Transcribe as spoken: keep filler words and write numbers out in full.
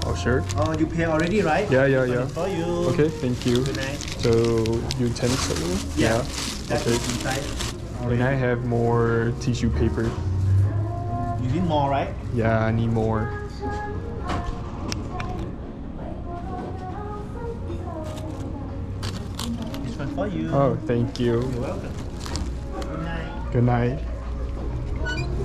Oh, sure. Oh, you pay already, right? Yeah, yeah, This one yeah. is for you. Okay, thank you. Good night. So, utensil? Yeah. That's Okay. inside. And I have more tissue paper. You need more, right? Yeah, I need more. This one for you. Oh, thank you. You're welcome. Good night. Good night.